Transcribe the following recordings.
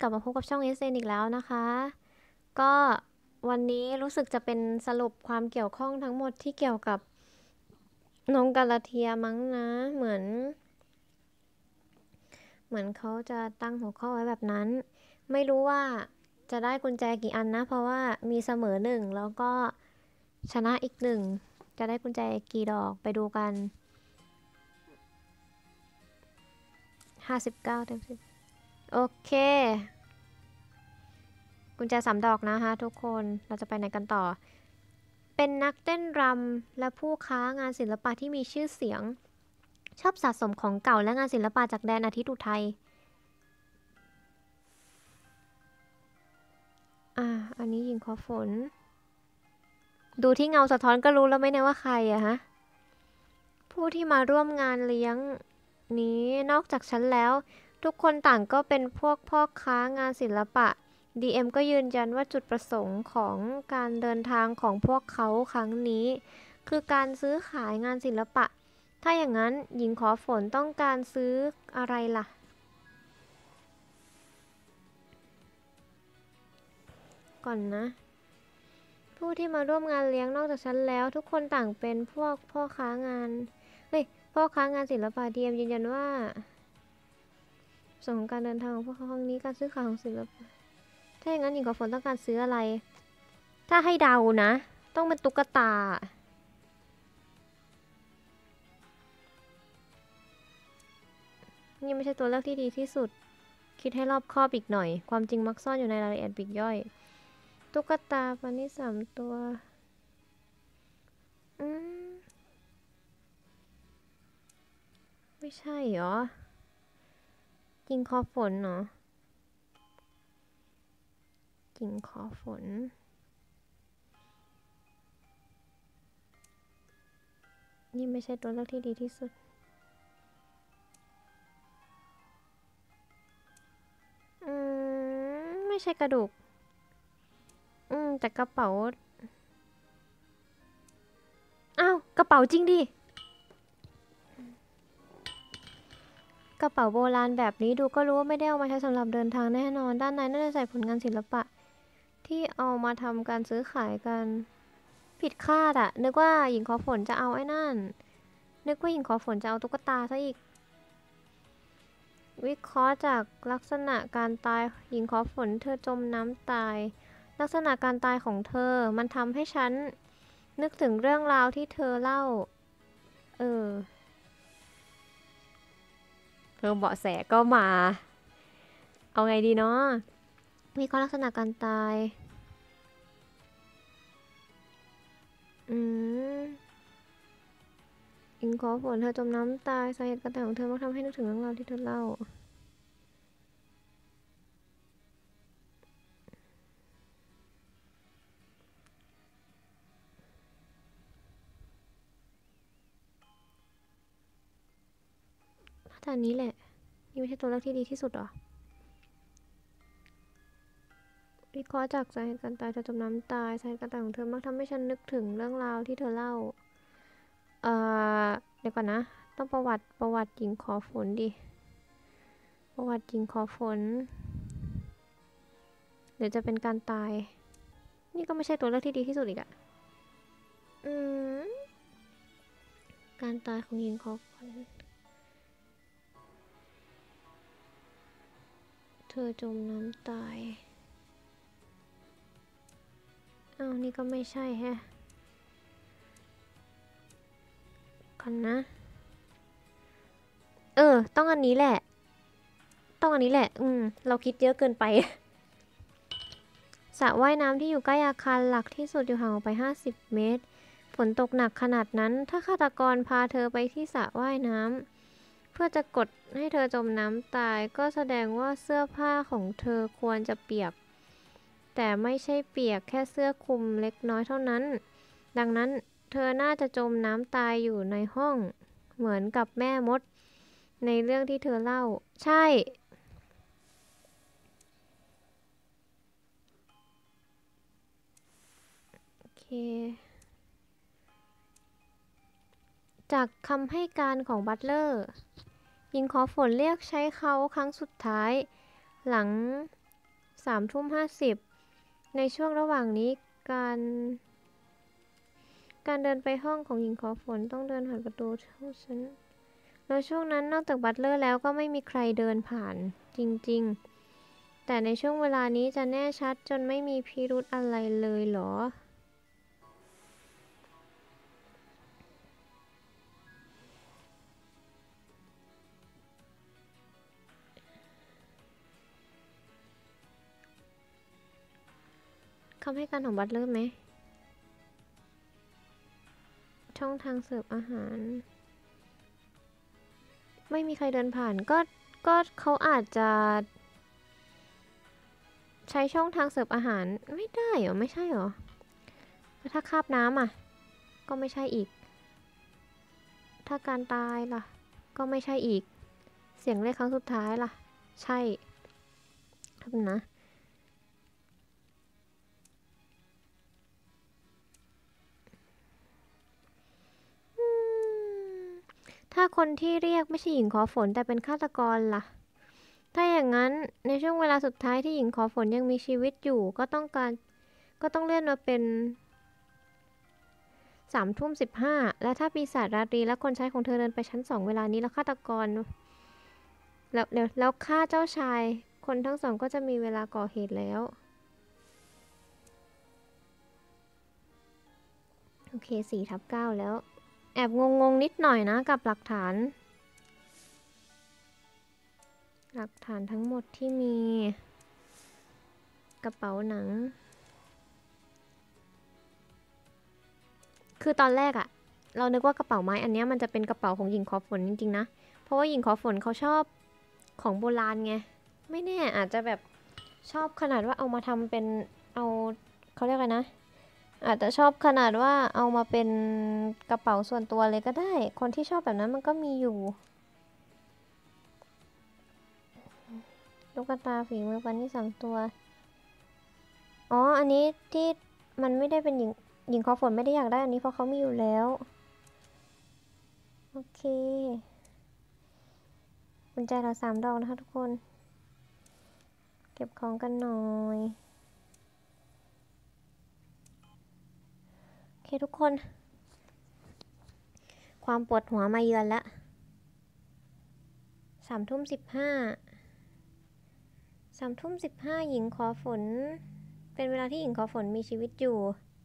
ลับมาพบกับช่อง SN อีกแล้วนะคะ ก็วันนี้รู้สึกจะเป็นสรุปความเกี่ยวข้องทั้งหมดที่เกี่ยวกับน้องกาลาเทียมั้งนะ เหมือนเขาจะตั้งหัวข้อไว้แบบนั้น ไม่รู้ว่าจะได้กุญแจกี่อันนะ เพราะว่ามีเสมอหนึ่งแล้วก็ชนะอีกหนึ่ง จะได้กุญแจกี่ดอกไปดูกัน59 เต็ม 10โอเค กุญแจ3 ดอกนะคะทุกคนเราจะไปไหนกันต่อ เป็นนักเต้นรำและผู้ค้างานศิลปะที่มีชื่อเสียง ชอบสะสมของเก่าและงานศิลปะจากแดนอาทิตย์อุทัยอันนี้หญิงขอฝน ดูที่เงาสะท้อนก็รู้แล้วไหมเนี่ยว่าใครอะฮะ ผู้ที่มาร่วมงานเลี้ยงนี้นอกจากฉันแล้ว ทุกคนต่างก็เป็นพวกพ่อค้างานศิลปะ DM ก็ยืนยันว่าจุดประสงค์ของการเดินทางของพวกเขาครั้งนี้ คือการซื้อขายงานศิลปะ ถ้าอย่างนั้นหญิงขอฝนต้องการซื้ออะไรล่ะ ก่อนนะ ผู้ที่มาร่วมงานเลี้ยงนอกจากฉันแล้ว ทุกคนต่างเป็นพวกพ่อค้างานพ่อค้างานศิลปะ DM ยืนยันว่าส่วนของการเดินทางของพวกเขาครั้งนี้การซื้อขายของศิลปะถ้าอย่างนั้นหญิงขอฝนต้องการซื้ออะไร ถ้าให้เดานะ ต้องเป็นตุ๊กตา นี่ไม่ใช่ตัวเลือกที่ดีที่สุด คิดให้รอบคอบอีกหน่อย ความจริงมักซ่อนอยู่ในรายละเอียดปลีกย่อย ตุ๊กตาปานี่3 ตัวไม่ใช่เหรอจิงคอฝนเนาะจิงคอฝนนี่ไม่ใช่ตัวเลือกที่ดีที่สุดไม่ใช่กระดูกแต่กระเป๋าอ้าวกระเป๋าจริงดิกระเป๋าโบราณแบบนี้ดูก็รู้ว่าไม่ได้เอามาใช้สำหรับเดินทางแน่นอนด้านในน่าจะใส่ผลงานศิลปะที่เอามาทำการซื้อขายกันผิดคาดอะนึกว่าหญิงขอฝนจะเอาไอ้นั่นนึกว่าหญิงขอฝนจะเอาตุ๊กตาซะอีกวิเคราะห์จากลักษณะการตายหญิงขอฝนเธอจมน้ำตายลักษณะการตายของเธอมันทำให้ฉันนึกถึงเรื่องราวที่เธอเล่าเพิ่มเบาะแสก็มาเอาไงดีเนาะวิเคราะห์ลักษณะการตายหญิงขอฝนเธอจมน้ำตายสาเหตุการตายของเธอมักทำให้นึกถึงเรื่องราวที่เธอเล่าแต่นี้แหละนี่ไม่ใช่ตัวเลือกที่ดีที่สุดหรอวิเคราะห์จากสาเหตุการตายเธอจมน้ำตายสาเหตุการตายของเธอมักทำให้ฉันนึกถึงเรื่องราวที่เธอเล่าเดี๋ยวก่อนนะต้องประวัติหญิงขอฝนดิประวัติหญิงขอฝนเดี๋ยวจะเป็นการตายนี่ก็ไม่ใช่ตัวเลือกที่ดีที่สุดอีกอะการตายของหญิงขอฝนเธอจมน้ำตายนี่ก็ไม่ใช่แฮะกันนะต้องอันนี้แหละเราคิดเยอะเกินไปสระว่ายน้ำที่อยู่ใกล้อาคารหลักที่สุดอยู่ห่างออกไป50 เมตรฝนตกหนักขนาดนั้นถ้าฆาตกรพาเธอไปที่สระว่ายน้ำเพื่อจะกดให้เธอจมน้ำตายก็แสดงว่าเสื้อผ้าของเธอควรจะเปียกแต่ไม่ใช่เปียกแค่เสื้อคลุมเล็กน้อยเท่านั้นดังนั้นเธอน่าจะจมน้ำตายอยู่ในห้องเหมือนกับแม่มดในเรื่องที่เธอเล่าใช่โอเคจากคำให้การของบัตเลอร์หญิงขอฝนเรียกใช้เขาครั้งสุดท้ายหลัง 3:50ในช่วงระหว่างนี้การเดินไปห้องของหญิงขอฝนต้องเดินผ่านประตูห้องฉันแล้วช่วงนั้นนอกจากบัตเลอร์แล้วก็ไม่มีใครเดินผ่านจริงๆแต่ในช่วงเวลานี้จะแน่ชัดจนไม่มีพิรุธอะไรเลยเหรอคำให้การของบัตเลอร์ไหมช่องทางเสิร์ฟอาหารไม่มีใครเดินผ่านก็เขาอาจจะใช้ช่องทางเสิร์ฟอาหารไม่ได้เหรอไม่ใช่เหรอถ้าคาบน้ำอ่ะก็ไม่ใช่อีกถ้าการตายล่ะก็ไม่ใช่อีกเสียงเรียกครั้งสุดท้ายล่ะใช่ครับนะถ้าคนที่เรียกไม่ใช่หญิงขอฝนแต่เป็นฆาตกรล่ะถ้าอย่างนั้นในช่วงเวลาสุดท้ายที่หญิงขอฝนยังมีชีวิตอยู่ก็ต้องเลื่อนมาเป็น3:15และถ้าปีศาจราตรีและคนใช้ของเธอเดินไปชั้น2เวลานี้แล้วฆาตกรแล้วฆ่าเจ้าชายคนทั้งสองก็จะมีเวลาก่อเหตุแล้วโอเค4/9แล้วแอบงงนิดหน่อยนะกับหลักฐานทั้งหมดที่มีกระเป๋าหนังคือตอนแรกอะเรานึกว่ากระเป๋าไม้อันนี้มันจะเป็นกระเป๋าของหญิงขอฝนจริงๆนะเพราะว่าหญิงขอฝนเขาชอบของโบราณไงไม่แน่อาจจะแบบชอบขนาดว่าเอามาทำเป็นเอาเขาเรียกอะไรนะอาจจะชอบขนาดว่าเอามาเป็นกระเป๋าส่วนตัวเลยก็ได้คนที่ชอบแบบนั้นมันก็มีอยู่ลูกตาฝีมือปันนี่3ตัวอ๋ออันนี้ที่มันไม่ได้เป็นหญิงขอฝนไม่ได้อยากได้อันนี้เพราะเขามีอยู่แล้วโอเคกุญแจละ3 ดอกนะคะทุกคนเก็บของกันหน่อยโอเคทุกคนความปวดหัวมาเยือนละ3:15หญิงขอฝนเป็นเวลาที่หญิงขอฝนมีชีวิตอยู่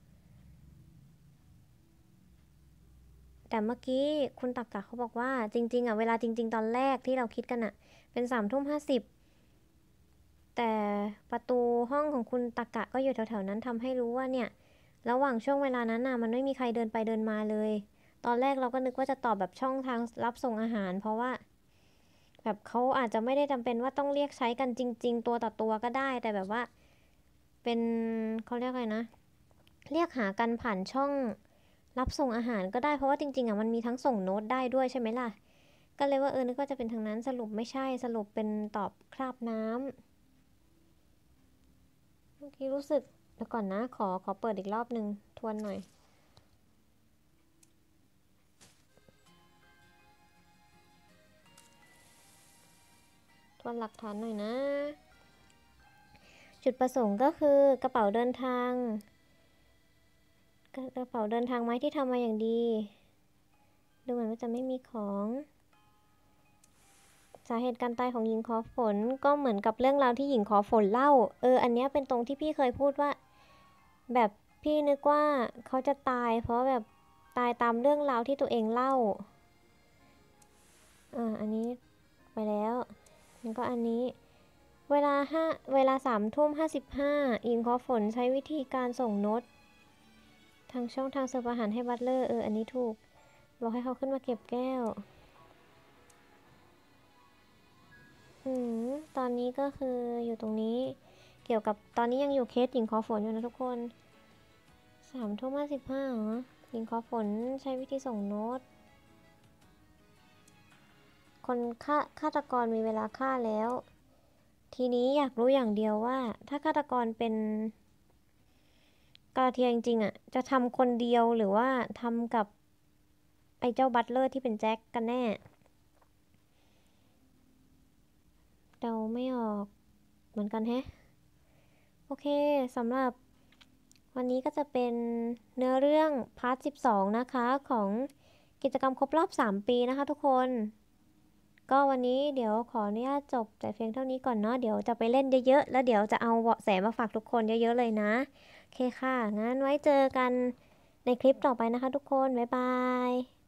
แต่เมื่อกี้คุณตักกะเขาบอกว่าจริงๆอ่ะเวลาจริงๆตอนแรกที่เราคิดกันอ่ะเป็น3:50แต่ประตูห้องของคุณตักกะก็อยู่แถวๆนั้นทำให้รู้ว่าเนี่ยระหว่างช่วงเวลานั้นน่ะมันไม่มีใครเดินไปเดินมาเลยตอนแรกเราก็นึกว่าจะตอบแบบช่องทางรับส่งอาหารเพราะว่าแบบเขาอาจจะไม่ได้จำเป็นว่าต้องเรียกใช้กันจริงๆตัวต่อตัวก็ได้แต่แบบว่าเป็นเขาเรียกอะไรนะเรียกหากันผ่านช่องรับส่งอาหารก็ได้เพราะว่าจริงๆอ่ะมันมีทั้งส่งโน้ตได้ด้วยใช่ไหมล่ะก็เลยว่านึกว่าจะเป็นทางนั้นสรุปไม่ใช่สรุปเป็นตอบคราบน้ำเมื่อกี้รู้สึกเดี๋ยวก่อนนะขอเปิดอีกรอบหนึ่งทวนหน่อยทวนหลักฐานหน่อยนะจุดประสงค์ก็คือกระเป๋าเดินทางไม้ที่ทำมาอย่างดีดูเหมือนว่าจะไม่มีของสาเหตุการตายของหญิงขอฝนก็เหมือนกับเรื่องราวที่หญิงขอฝนเล่าอันเนี้ยเป็นตรงที่พี่เคยพูดว่าแบบพี่นึกว่าเขาจะตายเพราะแบบตายตามเรื่องราวที่ตัวเองเล่าอันนี้ไปแล้วแล้วก็อันนี้เวลา3:55หญิงขอฝนใช้วิธีการส่งโน้ตทางช่องทางเสิร์ฟอาหารให้บัตเลอร์อันนี้ถูกบอกให้เขาขึ้นมาเก็บแก้วตอนนี้ก็คืออยู่ตรงนี้เกี่ยวกับตอนนี้ยังอยู่เคสหญิงขอฝนอยู่นะทุกคน3:55เหรอหญิงขอฝนใช้วิธีส่งโน้ตคนฆาตกรมีเวลาฆ่าแล้วทีนี้อยากรู้อย่างเดียวว่าถ้าฆาตกรเป็นกาเทียจริงๆอ่ะจะทำคนเดียวหรือว่าทำกับไอ้เจ้าบัตเลอร์ที่เป็นแจ็คกันแน่เดาไม่ออกเหมือนกันแฮะโอเคสำหรับวันนี้ก็จะเป็นเนื้อเรื่องพาร์ท 12 นะคะของกิจกรรมครบรอบ 3 ปีนะคะทุกคน ก็วันนี้เดี๋ยวขออนุญาตจบแต่เพียงเท่านี้ก่อนเนาะเดี๋ยวจะไปเล่นเยอะๆแล้วเดี๋ยวจะเอาเบาะแสมาฝากทุกคนเยอะๆเลยนะโอเคค่ะงั้นไว้เจอกันในคลิปต่อไปนะคะทุกคนบ๊ายบาย